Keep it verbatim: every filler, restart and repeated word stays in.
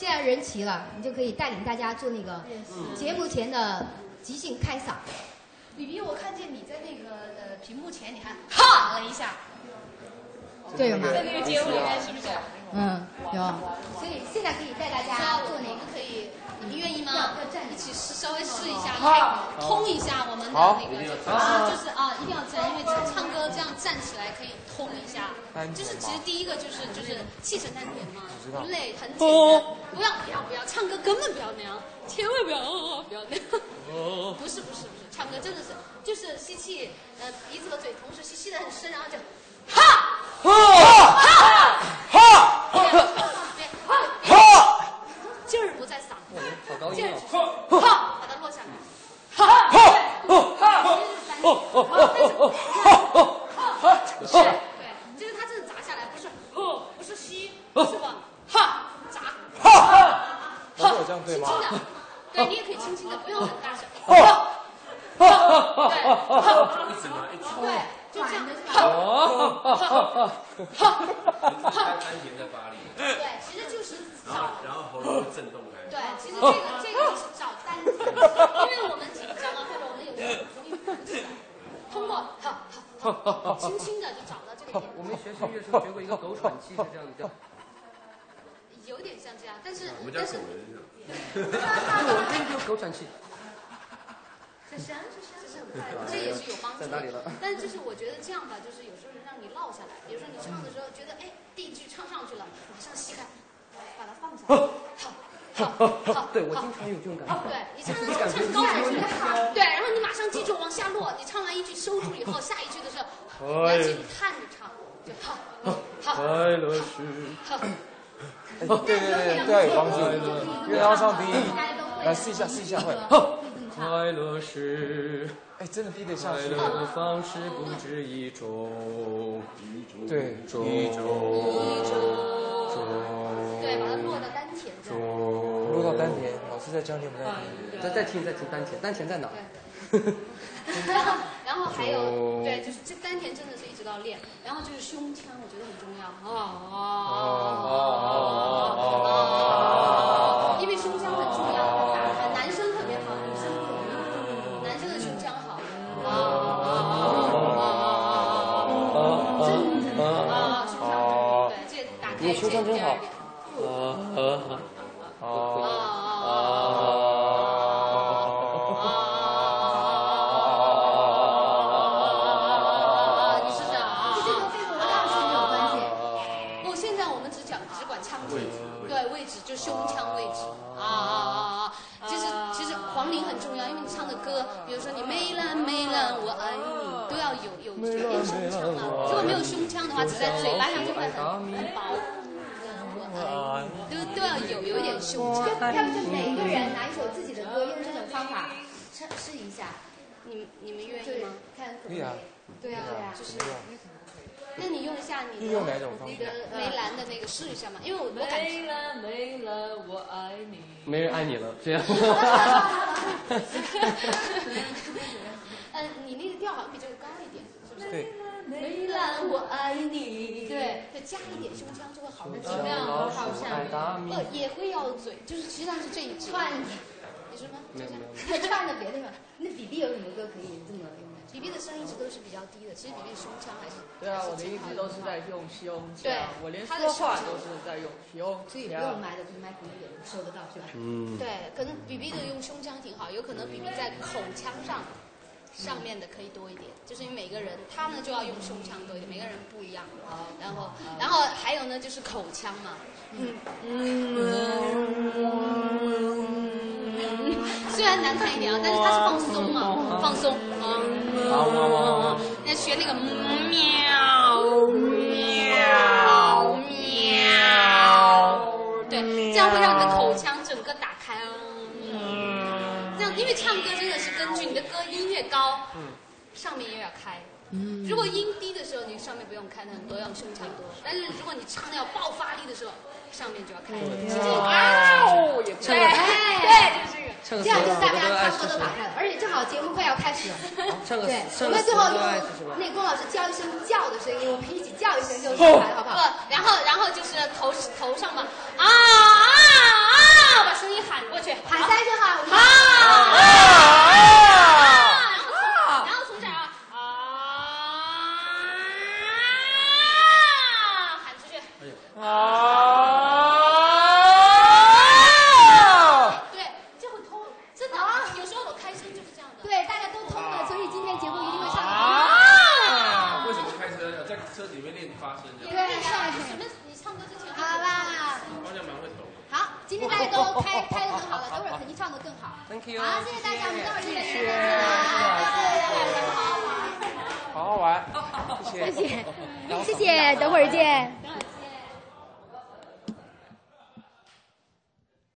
现在人齐了，你就可以带领大家做那个节目前的即兴开嗓。 比比，我看见你在那个呃屏幕前，你还哈了一下。 对有吗？ 在那个节目里面是不是？ 嗯，有。所以现在可以带大家做哪个？ 可以，你们愿意吗？ 要站一起试，稍微试一下，开通一下我们的那个啊，就是啊，一定要站，因为唱歌这样站起来可以通一下。就是其实第一个就是就是气沉丹田嘛，不累，很简单。不要不要不要，唱歌根本不要那样，千万不要不要那样。不是不是不是，唱歌真的是就是吸气，呃鼻子和嘴同时吸，吸得很深，然后就哈哈哈哈哈。劲儿不在嗓子， 好高音哦！哈，把它落下来。哈哈哈哈哈！是，对，就是它真的砸下来，不是哦，不是吸，是往哈砸。哈哈， 哈，这样对吗？ 轻轻的，对你也可以轻轻的，不用很大声。哈，哈，对，哈， 一直拿一直。 对，就这样。哈，哈，哈，哈，哈。 丹田在发力。 对，其实就是找，然后喉咙会震动开。 对，其实这个这个就是找丹田，因为我们紧张啊，或者我们有时候容易鼓起来，通过哈哈哈，轻轻的就找到这个点。 我们学声乐时候学过一个狗喘气是这样的， 有点像这样，但是我们家狗人是。 我们这个狗喘气。 这是这是这是很快的，这也是有帮助的。但是就是我觉得这样吧，就是有时候让你落下来，比如说你唱的时候觉得哎第一句唱上去了，马上吸开，把它放下来。好。好，好， 对我经常有这种感觉。 对你唱唱唱高下去，对，然后你马上记住往下落。你唱完一句收住以后，下一句的时候你要记住看着唱，就好，好， 快乐是。对对对，对啊有帮助，因为要唱低音，来试一下试一下会。 快乐是， 哎，真的低得下去。 快乐的方式不止一种， 对， 一种， 一种。 对，把它落到丹田上。 落到丹田，老师在教你们丹田。再再听再听丹田，丹田在哪？ 然后然后还有对，就是这丹田真的是一直都要练。然后就是胸腔，我觉得很重要啊啊啊！因为胸腔很重要，打开男生特别好，女生不容易。男生的胸腔好啊啊啊！真的啊，胸腔对，这打开。 你胸腔真好。啊啊啊啊！你试试啊！ 这跟肺活量是没有关系。 不，现在我们只讲只管腔体，对位置就胸腔位置啊啊啊！其实其实黄龄很重要，因为你唱的歌，比如说你梅兰梅兰我爱你，都要有有有点胸腔啊。如果没有胸腔的话，只在嘴巴上就会很很薄。都都要有有一点胸腔。 要不就每个人拿一首自己的歌，用这种方法唱试一下。 你们你们愿意吗？看可以啊。 对啊，就是。那你用一下你的用哪种方你的梅兰的那个试一下嘛，因为我我感觉。 梅兰梅兰我爱你。 没人爱你了，这样。 嗯，你那个调好像比这个高一点，是不是？ 对。 梅兰我爱你。对，再加一点胸腔就会好很多。这样好像。呃，也会要嘴，就是实际上是这一支。 串。 你说吗？ 没有没有。 串的别的地方。那比比有什么歌可以这么用的？ 比比的声音一直都是比较低的，其实比比胸腔还是。 对啊，我的一直都是在用胸腔。 对， 我连说话都是在用胸腔。 所以不用买的跟麦克风收得到是吧？ 嗯。 对，可能比比的用胸腔挺好，有可能比比在口腔上。上面的可以多一点，就是因为每个人他呢就要用胸腔多一点，每个人不一样。然后，然后还有呢就是口腔嘛，嗯嗯，虽然难看一点啊，但是它是放松嘛，放松啊。那学那个喵喵喵，对，这样会让你的口腔整个打开啊。这样，因为唱歌真的是根据你的歌音越高，嗯，上面也要开。嗯，如果音低的时候，你上面不用开的很多，要胸腔多。但是如果你唱的要爆发力的时候，上面就要开。是这个哦，也对，对，就是这个。 这样就大家唱歌都打开了，而且正好节目快要开始了。对，我们最后用那龚老师叫一声叫的声音，我们一起叫一声就出来，好不好？ 不，然后然后就是头头上嘛，啊啊啊！ 啊！ 对，这会通，真的。有时候我开声就是这样的。 对，大家都通了，所以今天节目一定会唱得很好。 啊！ 为什么开车要在车里面练发声？ 对， 什么？你唱歌之前。 好啦。 方向蛮会投。 好，今天大家都开开的很好了，等会儿肯定唱得更好。 Thank you。 好，谢谢大家，我们待会儿见。 谢谢。好好玩。谢谢。 谢谢，谢谢，等会儿见。